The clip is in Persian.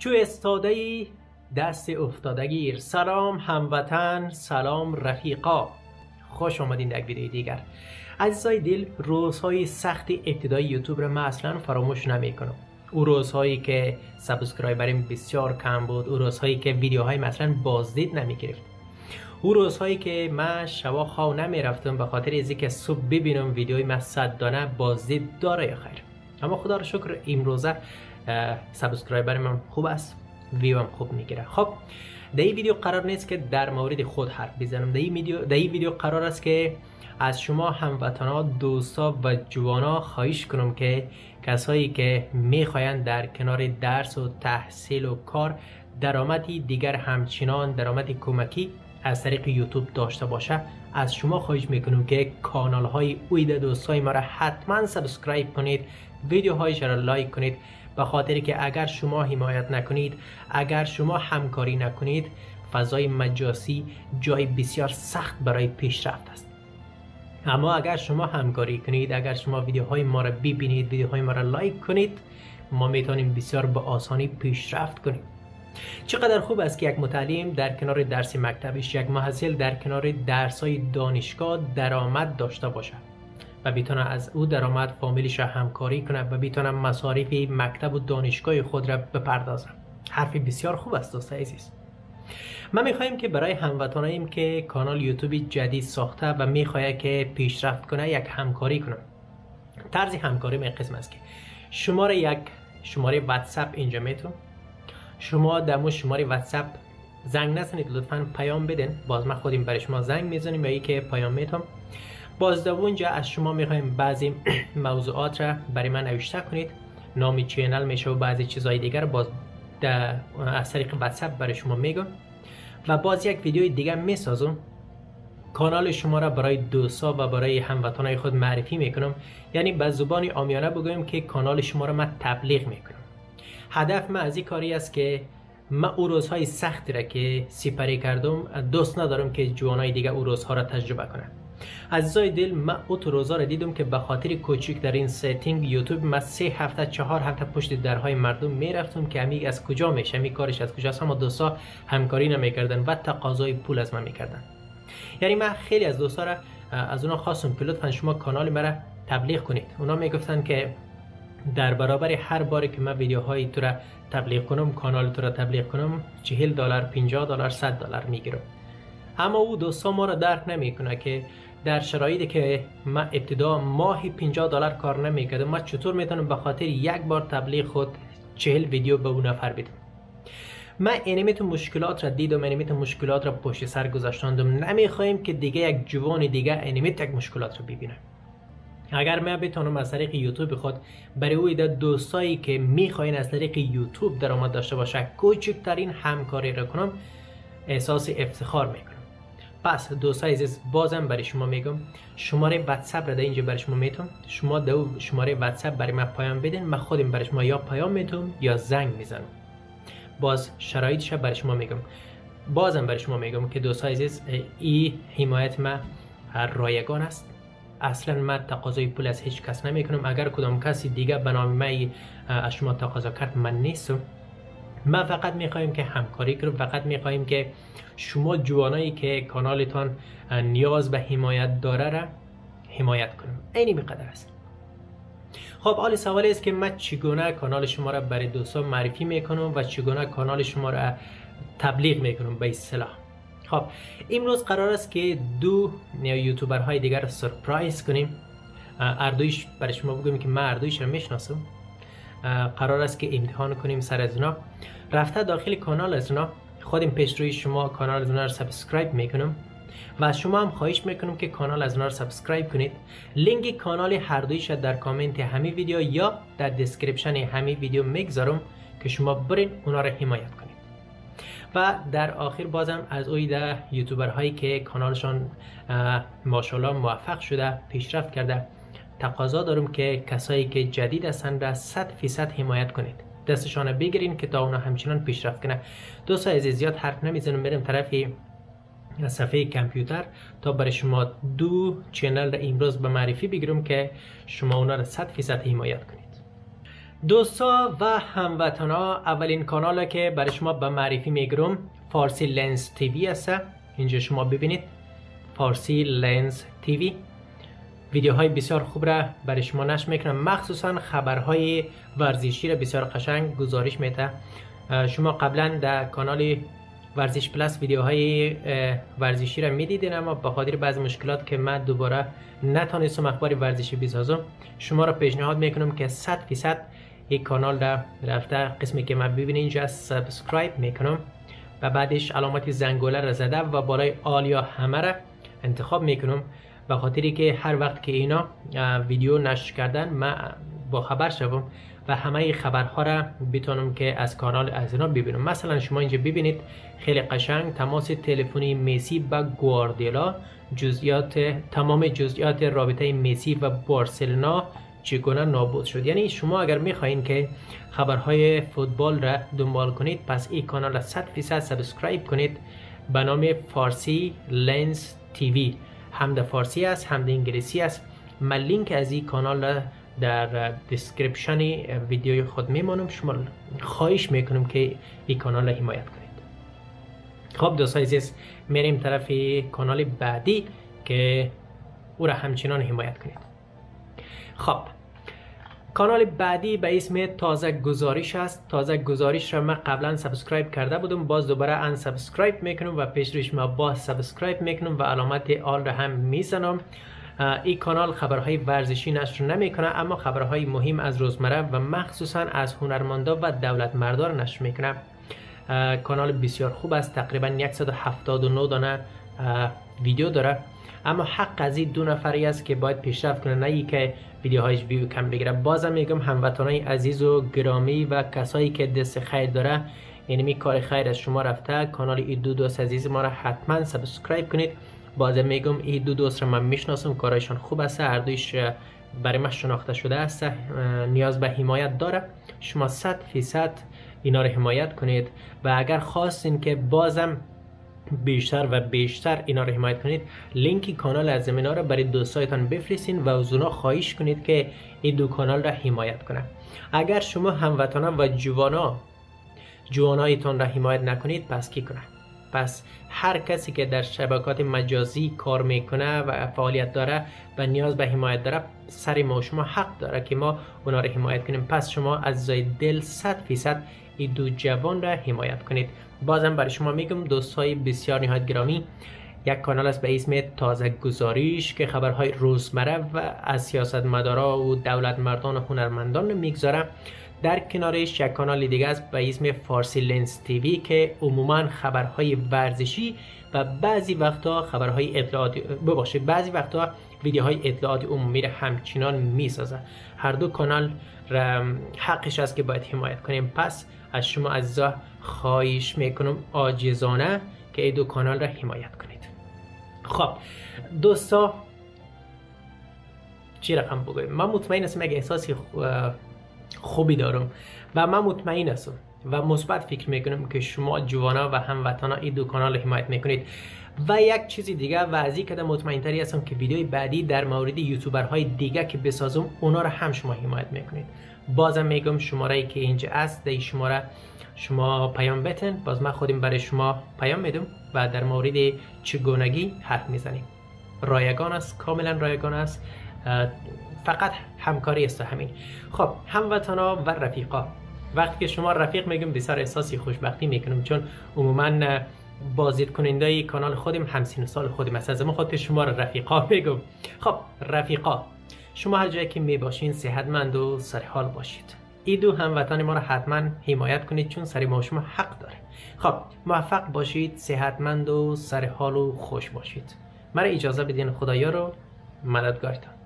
چو استاده‌ای دست افتادگیر. سلام هموطن، سلام رفیقا، خوش آمدین در یک ویدیو دیگر. عزیزای دل، روزهای سخت ابتدای یوتیوب را من اصلا فراموش نمیکنم. او روزهایی که سابسکرایبریم بسیار کم بود، او روزهایی که ویدیوهای مثلا بازدید نمیگرفت، او روزهایی که من شبا خواب نمیرفتم به خاطر از اینکه صبح ببینم ویدیوی من 100 دانه بازدید داره یا خیر. اما خدا رو شکر امروزه سابسکرایبر من خوب است، ویو هم خوب میگیره. خب در این ویدیو قرار نیست که در مورد خود حرف بزنم. در این ویدیو قرار است که از شما هموطنا، دوستا و جوانا خواهش کنم که کسایی که میخواین در کنار درس و تحصیل و کار درآمدی دیگر همچنان درآمد کمکی از طریق یوتیوب داشته باشه، از شما خواهش میکنم که کانال های اوید دوستای ما را حتما سابسکرایب کنید، ویدیوهایش را لایک کنید، به خاطر که اگر شما حمایت نکنید، اگر شما همکاری نکنید، فضای مجازی جای بسیار سخت برای پیشرفت است. اما اگر شما همکاری کنید، اگر شما ویدیوهای ما را ببینید، ویدیوهای ما را لایک کنید، ما میتونیم بسیار به آسانی پیشرفت کنیم. چقدر خوب است که یک متعلم در کنار درس مکتبش، یک محصل در کنار درس‌های دانشگاه درآمد داشته باشد و بتونه از او درآمد فامیلش را همکاری کنه و بتونه مصارف مکتب و دانشگاه خود را بپردازه. حرف بسیار خوب است دوستان عزیز. ما میخوایم که برای هموطنانیم که کانال یوتیوب جدید ساخته و میخواد که پیشرفت کنه یک همکاری کنه. طرز همکاری این قسم است که شماره واتساپ اینجا میتون شما در شماره واتساپ زنگ نزنید، لطفاً پیام بدین، باز ما خودیم برای شما زنگ میزنیم یا ای که پیام میتونم. باز در اونجا از شما میخوایم بعضی موضوعات را برای من نوشته کنید، نام چینل میشه و بعضی چیزهای دیگر باز از طریق واتساپ برای شما میگم و باز یک ویدیوی دیگر میسازم. کانال شما را برای دوستا و برای هموطنای خود معرفی میکنم، یعنی به زبان عامیانه بگویم که کانال شما را من تبلیغ میکنم. هدف من از این کاری است که من او روزهای سختی را که سپری کردم دوست ندارم که جوانای دیگه او روزها را تجربه کنن. عزیزای دل، من او روزها را دیدم که به خاطر کوچیک در این سیتینگ یوتیوب من 3 هفته 4 هفته پشت درهای مردم میرفتم که امی از کجا میشه، می کارش از کجاست، اما دوستا همکاری نمیکردن و تقاضای پول از من میکردن. یعنی من خیلی از دوستا را از اونا خواستم که لطفا شما کانال مرا تبلیغ کنید. اونا میگفتن که در برابر هر باری که من ویدیوهای تو را تبلیغ کنم، کانال تو را تبلیغ کنم، $40 $50 $100 میگیرم. اما او دوستا ما را درک نمیکنه که در شرایطی که من ابتدا ماهی $50 کار نمیکردم، من چطور میتونم به خاطر یک بار تبلیغ خود 40 ویدیو به اون نفر بدم. من انیمیت مشکلات را دیدم، انیمیت مشکلات را پشت سر گذاشتم. نمیخوایم که دیگه یک جوان دیگه انیمیت یک مشکلات را ببینه. اگر من بتونم از طریق یوتیوب خود برای اوی دوستایی که میخواین از طریق یوتیوب درآمد داشته باشه کوچکترین همکاری را کنم، احساس افتخار میکنم. پس دوستای عزیز، بازم برای شما میگم شماره واتساپ را در اینجا برای شما میتونم، شما در شماره واتساپ برای من پیام بدین، من خودم برای شما یا پیام میتونم یا زنگ میزنم. باز شرایطش برای شما میگم. بازم برای شما میگم که دوستای عزیز، این حمایت من رایگان است. اصلا من تقاضای پول از هیچ کس نمی کنم. اگر کدام کسی دیگه به نام من از شما تقاضا کرد، من نیستم. من فقط میخوایم که همکاری کنیم، فقط میخوایم که شما جوانایی که کانالتان نیاز به حمایت داره را حمایت کنیم. اینی میقدر است. خب حالا سوال است که من چگونه کانال شما را برای دوستان معرفی میکنم و چگونه کانال شما را تبلیغ میکنم به اصطلاح. خب امروز قرار است که دو یوتیوبرهای دیگر را سرپرایز کنیم. اردویش برای شما بگم که من اردویش را میشناسم. قرار است که امتحان کنیم سر از اونا. رفته داخل کانال از اونا، خودم پیش روی شما کانال از اونا را سابسکرایب میکنم و از شما هم خواهش میکنم که کانال از اونا را سابسکرایب کنید. لینک کانال هر دویش در کامنت همین ویدیو یا در دسکریپشن همین ویدیو میگذارم که شما برین اونا را حمایت کنید. و در آخر بازم از اوی یوتیوبرهایی که کانالشان ماشاءالله موفق شده، پیشرفت کرده، تقاضا دارم که کسایی که جدید هستند را 100% حمایت کنید، دستشان بگیرین که تا اونا همچنان پیشرفت کنه. دوستان عزیز، زیاد حرف نمیزنم، بریم طرف صفحه کامپیوتر تا برای شما دو چینل را امروز به معرفی بگیرم که شما اونا را 100% حمایت کنید. دوستا و هموطنا، اولین کانال که برای شما به معرفی میگیرم فارسی لنز تیوی است. اینجا شما ببینید فارسی لنز تیوی ویدیوهای بسیار خوب را برای شما نشر میکنم، مخصوصا خبرهای ورزشی را بسیار قشنگ گزارش میده. شما قبلا در کانال ورزش پلاس ویدیوهای ورزشی را میدیدین، اما به خاطر بعضی مشکلات که من دوباره نتونستم اخبار ورزشی بسازم، شما را پیشنهاد میکنم که 100% این کانال را رفته قسمی که من ببینید اینجا سابسکرایب میکنم و بعدش علامت زنگوله را زده و بالای آل یا همه را انتخاب میکنم، به خاطری که هر وقت که اینا ویدیو نشر کردن من با خبر شوم و همه خبرها را بتونم که از کانال از اینا ببینم. مثلا شما اینجا ببینید خیلی قشنگ تماس تلفنی مسی با گواردیولا، تمام جزئیات رابطه مسی و بارسلونا چگونه نابود شد. یعنی شما اگر میخواین که خبرهای فوتبال را دنبال کنید، پس این کانال را 100% سابسکرایب کنید به نام فارسی لنز تیوی. هم در فارسی است هم در انگلیسی است. من لینک از این کانال را در دیسکریپشن ویدیوی خود میمانم، شما خواهش میکنم که این کانال را حمایت کنید. خب دوستای عزیز، میریم طرف کانال بعدی که او را همچنان حمایت کنید. خب کانال بعدی به اسم تازه گزارش است. تازه گزارش را من قبلا سابسکرایب کرده بودم، باز دوباره ان سابسکرایب میکنم و پیش روش ما باز سابسکرایب میکنم و علامت آل را هم میزنم. این کانال خبرهای ورزشی نشر نمیکنه، اما خبرهای مهم از روزمره و مخصوصا از هنرمندا و دولت مردا را نشر میکنه. کانال بسیار خوب است، تقریبا 179 دانه ویدیو داره، اما حق از این 2 نفری است که باید پیشرفت کنه، نه ای که ویدیوهایش ویو کم بگیره. بازم میگم هموطنای عزیز و گرامی و کسایی که دست خیر داره، یعنی کار خیر از شما رفته، کانال این 2 دوست عزیز ما را حتما سابسکرایب کنید. بازم میگم این 2 دوست را من میشناسم، کارشان خوب است، هر دویش برای من شناخته شده است، نیاز به حمایت داره. شما 100% اینا رو حمایت کنید و اگر خواستین که بازم بیشتر و بیشتر اینا رو حمایت کنید، لینک کانال از اینا رو برای دوستایتان بفرستین و از اونا خواهش کنید که این 2 کانال را حمایت کنن. اگر شما هموطنان و جوانایتان را حمایت نکنید، پس کی کنه؟ پس هر کسی که در شبکات مجازی کار میکنه و فعالیت داره و نیاز به حمایت داره، سر ما و شما حق داره که ما اونا رو حمایت کنیم. پس شما از دل 100% این 2 جوان را حمایت کنید. بازم برای شما میگم دوستای بسیار نهایت گرامی، یک کانال است به اسم تازه گزارش که خبرهای روزمره و از سیاستمدارا و دولت مردان و هنرمندان رو میگذاره. در کنارش یک کانال دیگه است به اسم فارسی لنز تیوی که عموما خبرهای ورزشی و بعضی وقتا خبرهای اطلاعاتی بعضی وقتا ویدیوهای اطلاعات عمومی را همچنان میسازه. هر 2 کانال را حقش است که باید حمایت کنیم. پس از شما عزیزا خواهش میکنم عاجزانه که این 2 کانال را حمایت کنید. خب دوستا، چی رقم بگویم؟ من مطمئن هستم یک احساسی خوبی دارم و من مطمئن هستم و مثبت فکر میکنم که شما جوانا و هموطنا این 2 کانال حمایت میکنید. و یک چیز دیگه و از این که مطمئن تری هستم که ویدیوی بعدی در مورد یوتیوبرهای دیگه که بسازم اونا رو هم شما حمایت میکنید. بازم میگم شماره که اینجا است، در شماره شما پیام بتن، باز من خودم برای شما پیام میدم و در مورد چگونگی حرف میزنیم. رایگان است، کاملا رایگان است، فقط همکاری است. همین. خب هموطنا و رفیقا، وقتی که شما رفیق میگم بسیار احساسی خوشبختی میکنم، چون عموما بازدید کننده کانال خودم همسین سال خودم است، از ما خاطر شما را رفیقا میگم. خب رفیقا، شما هر جایی که میباشین صحتمند و سرحال باشید. این 2 هموطن ما را حتما حمایت کنید، چون سر ما شما حق داره. خب موفق باشید، صحتمند و سرحال و خوش باشید. مرا اجازه بدین، خدایا رو مددگارتان.